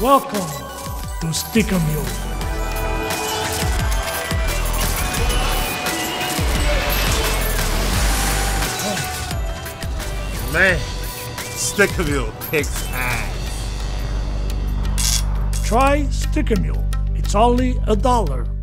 Welcome to Stick a Mule. Man, Stick a Mule kicks ass. Try Stick a Mule. It's only $1.